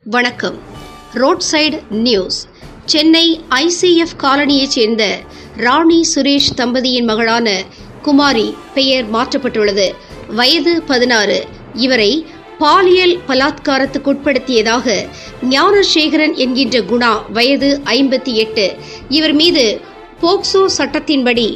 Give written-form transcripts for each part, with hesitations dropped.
வணக்கம். Road side news. Chennai ICF காலனியைச் சேர்ந்த ராணி சுரேஷ் தம்பதியின் மகளான குமாரி பெயர் மாற்றப்பட்டுள்ளது. வயது 16. இவரை பாலியல் பலாத்காரத்துக்குட்படுத்தியதாக ஞானசேகரன் என்கின்ற குணா வயது 58 இவர் மீது போக்சோ சட்டத்தின்படி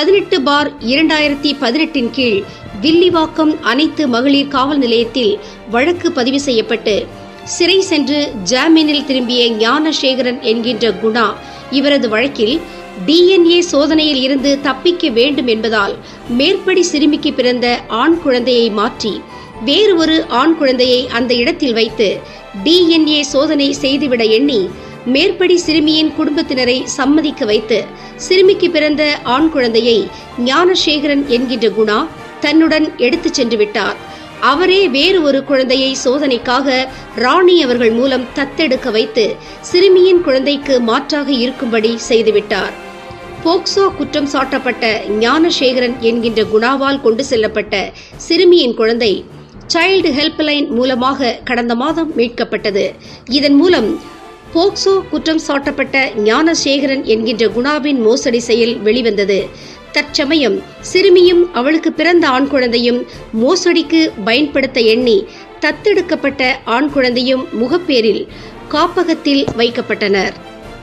18/2018 கீழ் வில்லிவாக்கம் அனைத்து மகளிர் காவல் நிலையத்தில் வழக்கு பதிவு செய்யப்பட்டு சிறை சென்று ஜாமீனில் திரும்பிய ஞானசேகரன் என்கின்ற குணா இவரது வழக்கில் DNA சோதனையில் இருந்து தப்பிக்க வேண்டும் என்பதால் மேற்படி சிறுமிக்கு பிறந்த ஆண் குழந்தையை மாற்றி வேறு ஒரு ஆண் குழந்தையை அந்த இடத்தில் வைத்து DNA சோதனை செய்துவிட எண்ணி மேற்படி சிறுமியின் குடும்பத்தினரை சம்மதிக்க வைத்து சிறுமிக்கு பிறந்த ஆண் குழந்தையை ஞானசேகரன் என்கின்ற குணா தன்னுடன் எடுத்துச் சென்று விட்டார். அவரே வேறு ஒரு குழந்தையை சோதனைக்காக ராணி அவர்கள் மூலம் தத்தெடுக்க வைத்து சிறுமியின் குழந்தைக்கு மாற்றாக இருக்கும்படி செய்துவிட்டார். போக்சோ குற்றம் சாட்டப்பட்ட ஞானசேகரன் என்கின்ற குணாவால் கொண்டு செல்லப்பட்ட சிறுமியின் குழந்தை சைல்டு ஹெல்ப்லைன் மூலமாக கடந்த மாதம் மீட்கப்பட்டது. இதன் மூலம் போக்சோ குற்றம் சாட்டப்பட்ட ஞானசேகரன் என்கின்ற குணாவின் மோசடி செயல் வெளிவந்தது. தற்சமயம் சிறுமியும் அவளுக்கு பிறந்த ஆண் குழந்தையும் மோசடிக்கு பயன்படுத்த எண்ணி தத்தெடுக்கப்பட்ட ஆண் குழந்தையும் முகப்பேரில் காப்பகத்தில் வைக்கப்பட்டனர்.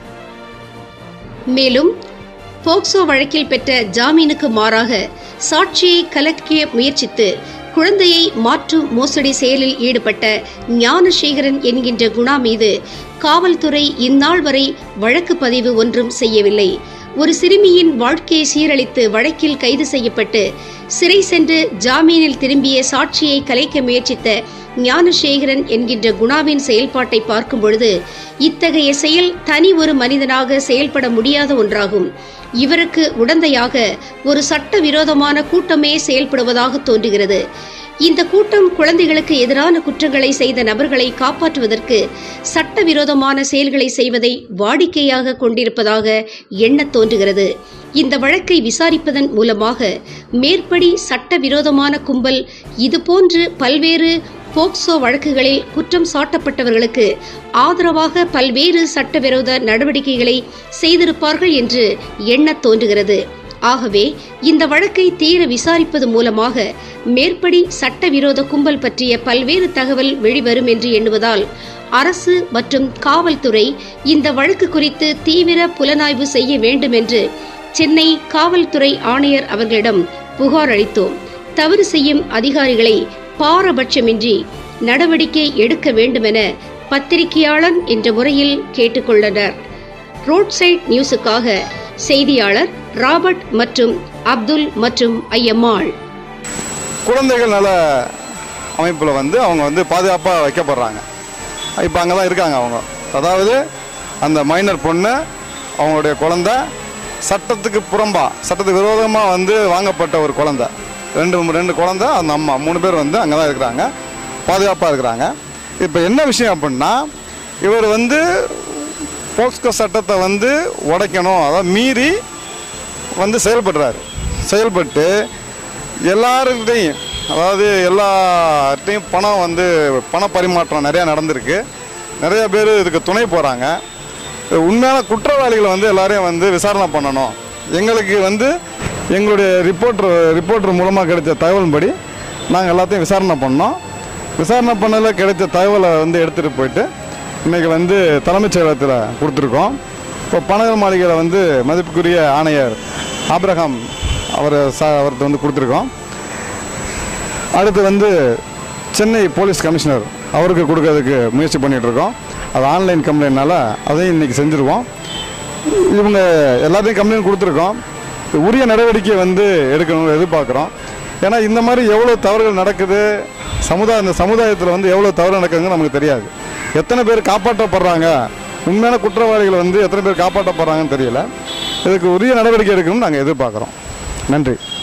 மேலும் போக்சோ வழக்கில் பெற்ற ஜாமீனுக்கு மாறாக சாட்சியை கலக்க முயற்சித்து குழந்தையை மாற்றும் மோசடி செயலில் ஈடுபட்ட ஞானசேகரன் என்கின்ற குணா மீது காவல்துறை இந்நாள் வரை வழக்கு பதிவு ஒன்றும் செய்யவில்லை. ஒரு சிறுமியின் வாழ்க்கையை சீரழித்து வழக்கில் கைது செய்யப்பட்டு சிறை சென்று ஜாமீனில் திரும்பிய சாட்சியை கலைக்க முயற்சித்த ஞானசேகரன் என்கின்ற குணாவின் செயல்பாட்டை பார்க்கும் பொழுது இத்தகைய செயல் தனி ஒரு மனிதனாக செயல்பட முடியாத ஒன்றாகும். இவருக்கு உடந்தையாக ஒரு சட்டவிரோதமான கூட்டமே செயல்படுவதாக தோன்றுகிறது. இந்த கூட்டம் குழந்தைகளுக்கு எதிரான குற்றங்களை செய்த நபர்களை காப்பாற்றுவதற்கு சட்டவிரோதமான செயல்களை செய்வதை வாடிக்கையாக கொண்டிருப்பதாக எண்ணத் தோன்றுகிறது. இந்த வழக்கை விசாரிப்பதன் மூலமாக மேற்படி சட்டவிரோதமான கும்பல் இதுபோன்று பல்வேறு போக்சோ வழக்குகளில் குற்றம் சாட்டப்பட்டவர்களுக்கு ஆதரவாக பல்வேறு சட்டவிரோத நடவடிக்கைகளை செய்திருப்பார்கள் என்று எண்ணத் தோன்றுகிறது. ஆகவே இந்த வழக்கை தீர விசாரிப்பது மூலமாக மேற்படி சட்டவிரோத கும்பல் பற்றிய பல்வேறு தகவல் வெளிவரும் என்று எண்ணுவதால் அரசு மற்றும் காவல்துறை இந்த வழக்கு குறித்து தீவிர புலனாய்வு செய்ய வேண்டும் என்று சென்னை காவல்துறை ஆணையர் அவர்களிடம் புகார் அளித்தோம். தவறு செய்யும் அதிகாரிகளை பாரபட்சமின்றி நடவடிக்கை எடுக்க வேண்டுமென பத்திரிகையாளர் என்ற முறையில் கேட்டுக்கொண்டனர். ரோட் சைட் நியூஸுக்காக செய்தியாளர் ராபர்ட் மற்றும் அப்துல் மற்றும் ஐயம்மாள். குழந்தைகள் நல அமைப்பில் அவங்க பாதுகாப்பாக வைக்கப்படுறாங்க. இப்போ அங்கே தான் இருக்காங்க அவங்க. அதாவது அந்த மைனர் பொண்ணு அவங்களுடைய குழந்தை சட்டத்துக்கு சட்டத்துக்கு விரோதமாக வாங்கப்பட்ட ஒரு குழந்தை. ரெண்டு குழந்தை, அந்த அம்மா 3 பேர் அங்கே தான் இருக்கிறாங்க, பாதுகாப்பாக இருக்கிறாங்க. இப்போ என்ன விஷயம் அப்படின்னா, இவர் போக்சோ சட்டத்தை உடைக்கணும், அதாவது மீறி செயல்பட்டு எல்லார்கிட்டையும், அதாவது எல்லார்கிட்டையும் பண பரிமாற்றம் நிறையா நடந்திருக்கு. நிறைய பேர் இதுக்கு துணை போகிறாங்க. உண்மையான குற்றவாளிகளை எல்லாரையும் விசாரணை பண்ணணும். எங்களுக்கு எங்களுடைய ரிப்போர்ட்டர் மூலமாக கிடைச்ச தகவலின்படி நாங்கள் எல்லாத்தையும் விசாரணை பண்ணோம். விசாரணை பண்ணதில் கிடைச்ச தகவலை எடுத்துகிட்டு போயிட்டு இன்றைக்கி தலைமைச் செயலகத்தில் கொடுத்துருக்கோம். இப்போ பனகல் மாளிகையில் மதிப்புக்குரிய ஆணையர் ஆபிரகாம் அவர்கிட்ட கொடுத்துருக்கோம். அடுத்து சென்னை போலீஸ் கமிஷனர் அவருக்கு கொடுக்கறதுக்கு முயற்சி பண்ணிகிட்ருக்கோம். அது ஆன்லைன் கம்ப்ளைண்ட்னால அதையும் இன்றைக்கி செஞ்சுருவோம். இவங்க எல்லாத்தையும் கம்ப்ளைண்ட் கொடுத்துருக்கோம். உரிய நடவடிக்கை எடுக்கணும்னு எதிர்பார்க்குறோம். ஏன்னா இந்த மாதிரி எவ்வளோ தவறுகள் நடக்குது, இந்த சமுதாயத்தில் எவ்வளோ தவறு நடக்குதுன்னு நமக்கு தெரியாது. எத்தனை பேர் காப்பாற்றப்படுறாங்க, உண்மையான குற்றவாளிகள் எத்தனை பேர் காப்பாற்றப்படுறாங்கன்னு தெரியல. இதுக்கு உரிய நடவடிக்கை எடுக்கணும்னு நாங்கள் எதிர்பார்க்குறோம். நன்றி.